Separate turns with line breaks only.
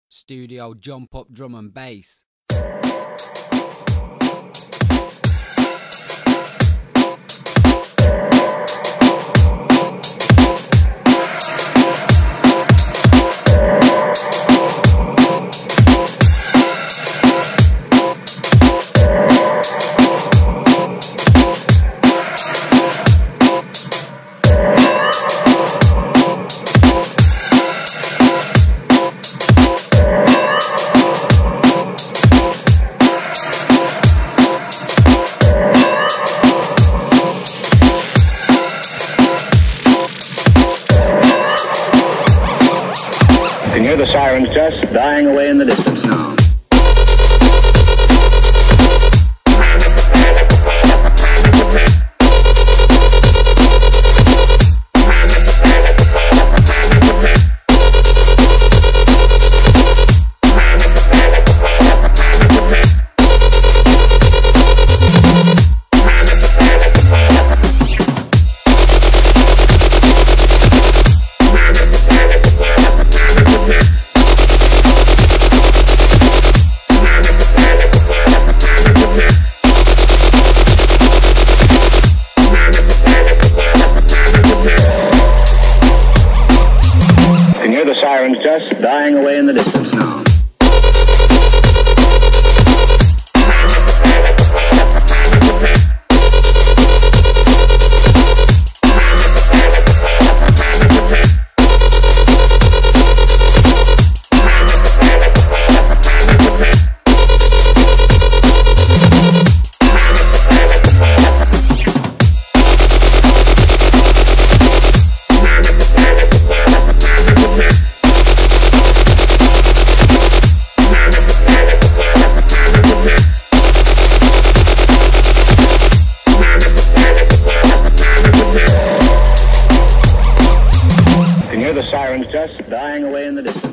Studio Jump Up Drum and Bass.
You can hear the sirens just dying away in the distance now. The sirens just dying away in the distance now. The sirens just dying away in the distance.